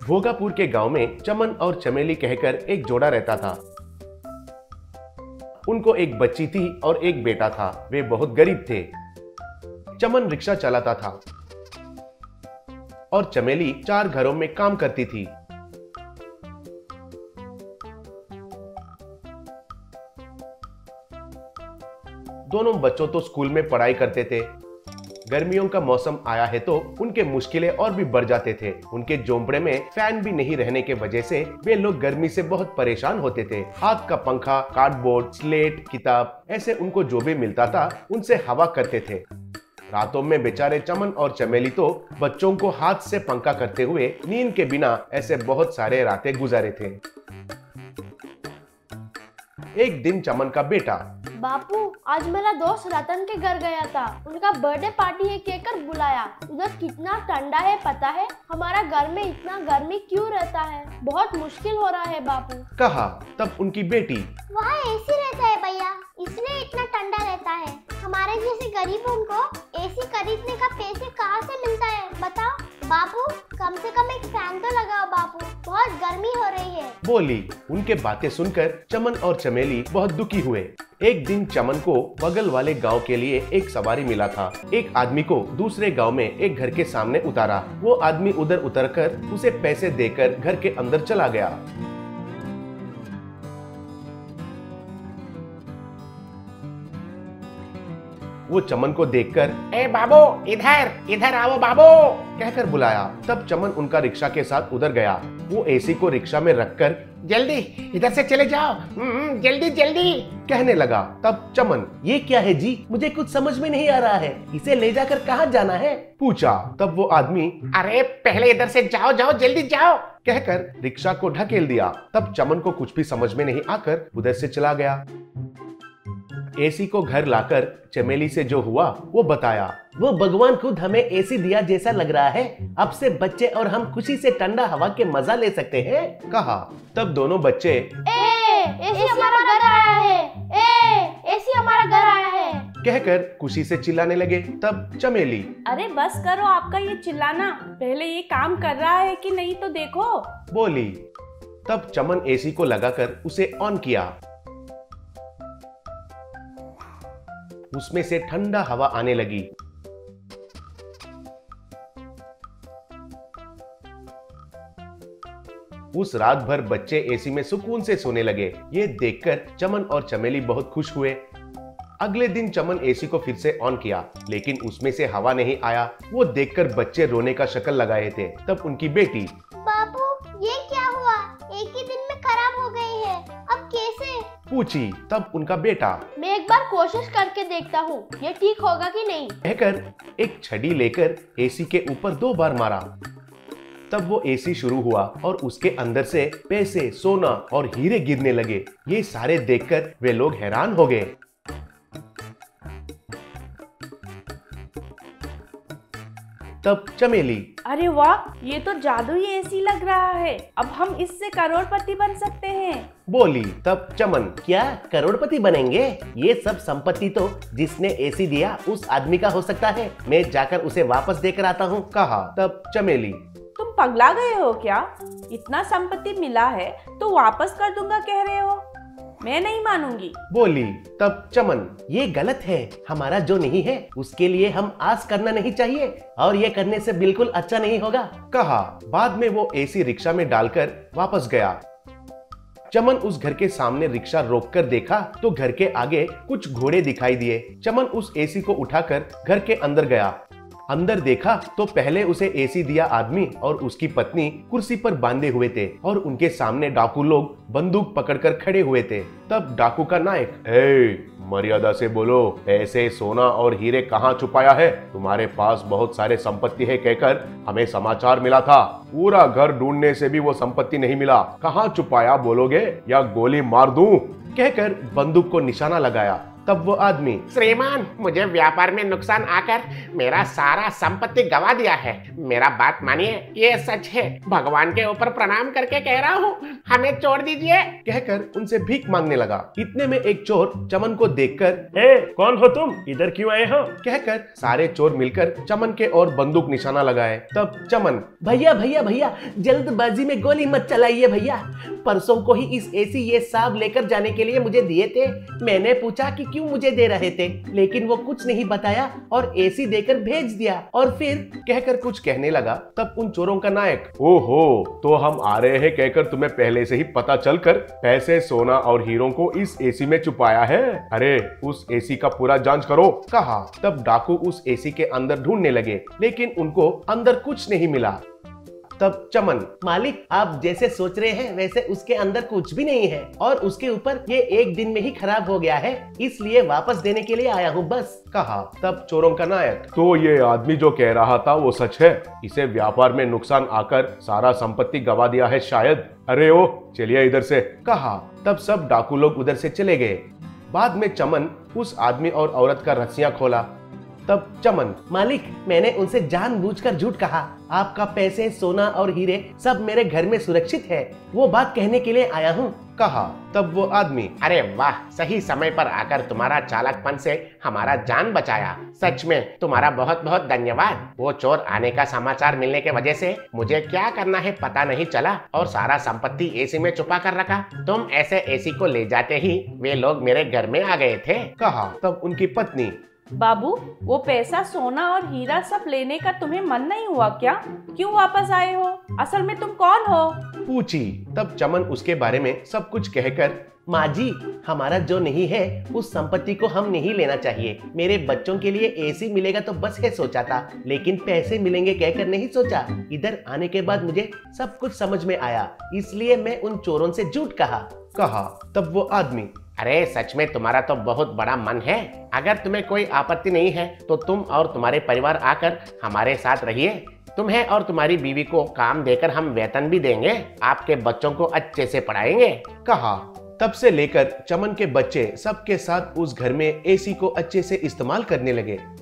भोगापुर के गांव में चमन और चमेली कहकर एक जोड़ा रहता था। उनको एक बच्ची थी और एक बेटा था। वे बहुत गरीब थे। चमन रिक्शा चलाता था और चमेली 4 घरों में काम करती थी। दोनों बच्चों तो स्कूल में पढ़ाई करते थे। गर्मियों का मौसम आया है तो उनके मुश्किलें और भी बढ़ जाते थे। उनके झोंपड़े में फैन भी नहीं रहने के वजह से वे लोग गर्मी से बहुत परेशान होते थे। हाथ का पंखा, कार्डबोर्ड, स्लेट, किताब, ऐसे उनको जो भी मिलता था उनसे हवा करते थे। रातों में बेचारे चमन और चमेली तो बच्चों को हाथ से पंखा करते हुए नींद के बिना ऐसे बहुत सारे रातें गुजारे थे। एक दिन चमन का बेटा, बापू, आज मेरा दोस्त रतन के घर गया था। उनका बर्थडे पार्टी है कहकर बुलाया। उधर कितना ठंडा है पता है? हमारा घर में इतना गर्मी क्यों रहता है? बहुत मुश्किल हो रहा है बापू, कहा। तब उनकी बेटी, वहाँ एसी रहता है भैया, इसलिए इतना ठंडा रहता है। हमारे जैसे गरीबों को एसी खरीदने का पैसे कहाँ से मिलता है बताओ? बापू, कम से कम एक फैन तो लगाओ बापू, बहुत गर्मी हो रही है, बोली। उनके बातें सुनकर चमन और चमेली बहुत दुखी हुए। एक दिन चमन को बगल वाले गांव के लिए एक सवारी मिला था। एक आदमी को दूसरे गांव में एक घर के सामने उतारा। वो आदमी उधर उतरकर उसे पैसे देकर घर के अंदर चला गया। वो चमन को देखकर, ए बाबू, इधर इधर आओ बाबू, कहकर बुलाया। तब चमन उनका रिक्शा के साथ उधर गया। वो एसी को रिक्शा में रखकर, जल्दी इधर से चले जाओ, जल्दी जल्दी, कहने लगा। तब चमन, ये क्या है जी, मुझे कुछ समझ में नहीं आ रहा है, इसे ले जाकर कहाँ जाना है, पूछा। तब वो आदमी, अरे पहले इधर से जाओ जाओ, जल्दी जाओ, कहकर रिक्शा को ढकेल दिया। तब चमन को कुछ भी समझ में नहीं आकर उधर से चला गया। एसी को घर लाकर चमेली से जो हुआ वो बताया। वो भगवान खुद हमें एसी दिया जैसा लग रहा है। अब से बच्चे और हम खुशी से ठंडा हवा के मजा ले सकते हैं, कहा। तब दोनों बच्चे, एसी हमारा घर आया है, एसी हमारा घर आया है, कहकर खुशी से चिल्लाने लगे। तब चमेली, अरे बस करो आपका ये चिल्लाना, पहले ये काम कर रहा है कि नहीं तो देखो, बोली। तब चमन एसी को लगाकर उसे ऑन किया। उसमें से ठंडा हवा आने लगी। उस रात भर बच्चे एसी में सुकून से सोने लगे। ये देखकर चमन और चमेली बहुत खुश हुए। अगले दिन चमन एसी को फिर से ऑन किया, लेकिन उसमें से हवा नहीं आया। वो देखकर बच्चे रोने का शक्ल लगाए थे। तब उनकी बेटी, बापू, ये क्या हुआ? एक ही दिन में खराब हो गई है, अब कैसे? पूछी। तब उनका बेटा, मैं एक बार कोशिश करके देखता हूँ, ये ठीक होगा कि नहीं, कहकर एक छड़ी लेकर एसी के ऊपर 2 बार मारा। तब वो एसी शुरू हुआ और उसके अंदर से पैसे, सोना और हीरे गिरने लगे। ये सारे देखकर वे लोग हैरान हो गए। तब चमेली, अरे वाह, ये तो जादुई एसी लग रहा है, अब हम इससे करोड़पति बन सकते हैं, बोली। तब चमन, क्या करोड़पति बनेंगे? ये सब संपत्ति तो जिसने एसी दिया उस आदमी का हो सकता है, मैं जाकर उसे वापस देकर आता हूँ, कहा। तब चमेली, तुम पगला गए हो क्या? इतना संपत्ति मिला है तो वापस कर दूंगा कह रहे हो? मैं नहीं मानूंगी, बोली। तब चमन, ये गलत है, हमारा जो नहीं है उसके लिए हम आस करना नहीं चाहिए और ये करने से बिल्कुल अच्छा नहीं होगा, कहा। बाद में वो एसी रिक्शा में डालकर वापस गया। चमन उस घर के सामने रिक्शा रोककर देखा तो घर के आगे कुछ घोड़े दिखाई दिए। चमन उस एसी को उठाकर घर के अंदर गया। अंदर देखा तो पहले उसे एसी दिया आदमी और उसकी पत्नी कुर्सी पर बांधे हुए थे और उनके सामने डाकू लोग बंदूक पकड़कर खड़े हुए थे। तब डाकू का नायक, मर्यादा से बोलो, पैसे, सोना और हीरे कहाँ छुपाया है? तुम्हारे पास बहुत सारे संपत्ति है कहकर हमें समाचार मिला था। पूरा घर ढूंढने से भी वो संपत्ति नहीं मिला। कहाँ छुपाया बोलोगे या गोली मार दूं? कहकर बंदूक को निशाना लगाया। तब वो आदमी, श्रीमान, मुझे व्यापार में नुकसान आकर मेरा सारा संपत्ति गवा दिया है। मेरा बात मानिए, ये सच है। भगवान के ऊपर प्रणाम करके कह रहा हूँ, हमें छोड़ दीजिए। कहकर उनसे भीख मांगने लगा। इतने में एक चोर चमन को देखकर, ए, कौन हो तुम, इधर क्यों आए हो, कहकर सारे चोर मिलकर चमन के और बंदूक निशाना लगाए। तब चमन, भैया भैया भैया, जल्दबाजी में गोली मत चलाइए भैया। परसों को ही इस एसी ये साहब लेकर जाने के लिए मुझे दिए थे। मैंने पूछा कि क्यों मुझे दे रहे थे, लेकिन वो कुछ नहीं बताया और एसी देकर भेज दिया। और फिर कहकर कुछ कहने लगा। तब उन चोरों का नायक, ओहो, तो हम आ रहे हैं कहकर तुम्हें पहले से ही पता चलकर पैसे, सोना और हीरो को इस एसी में छुपाया है। अरे उस एसी का पूरा जांच करो, कहा। तब डाकू उस एसी के अंदर ढूंढने लगे, लेकिन उनको अंदर कुछ नहीं मिला। तब चमन, मालिक, आप जैसे सोच रहे हैं वैसे उसके अंदर कुछ भी नहीं है और उसके ऊपर ये एक दिन में ही खराब हो गया है, इसलिए वापस देने के लिए आया हूँ बस, कहा। तब चोरों का नायक, तो ये आदमी जो कह रहा था वो सच है। इसे व्यापार में नुकसान आकर सारा संपत्ति गवा दिया है शायद। अरे ओ, चलिए इधर से, कहा। तब सब डाकू लोग उधर से चले गए। बाद में चमन उस आदमी और औरत का रस्सियां खोला। तब चमन, मालिक, मैंने उनसे जानबूझकर झूठ कहा। आपका पैसे, सोना और हीरे सब मेरे घर में सुरक्षित है। वो बात कहने के लिए आया हूँ, कहा। तब वो आदमी, अरे वाह, सही समय पर आकर तुम्हारा चालाकपन से हमारा जान बचाया। सच में तुम्हारा बहुत बहुत धन्यवाद। वो चोर आने का समाचार मिलने के वजह से मुझे क्या करना है पता नहीं चला और सारा संपत्ति एसी में छुपा कर रखा। तुम ऐसे एसी को ले जाते ही वे लोग मेरे घर में आ गए थे, कहा। तब उनकी पत्नी, बाबू, वो पैसा, सोना और हीरा सब लेने का तुम्हें मन नहीं हुआ क्या? क्यों वापस आए हो? असल में तुम कौन हो? पूछी। तब चमन उसके बारे में सब कुछ कहकर, माँ जी, हमारा जो नहीं है उस संपत्ति को हम नहीं लेना चाहिए। मेरे बच्चों के लिए एसी मिलेगा तो बस है सोचा था, लेकिन पैसे मिलेंगे कहकर नहीं सोचा। इधर आने के बाद मुझे सब कुछ समझ में आया, इसलिए मैं उन चोरों से झूठ कहा। तब वो आदमी, अरे सच में तुम्हारा तो बहुत बड़ा मन है। अगर तुम्हें कोई आपत्ति नहीं है तो तुम और तुम्हारे परिवार आकर हमारे साथ रहिए। तुम्हें और तुम्हारी बीवी को काम देकर हम वेतन भी देंगे। आपके बच्चों को अच्छे से पढ़ाएंगे, कहा। तब से लेकर चमन के बच्चे सबके साथ उस घर में एसी को अच्छे से इस्तेमाल करने लगे।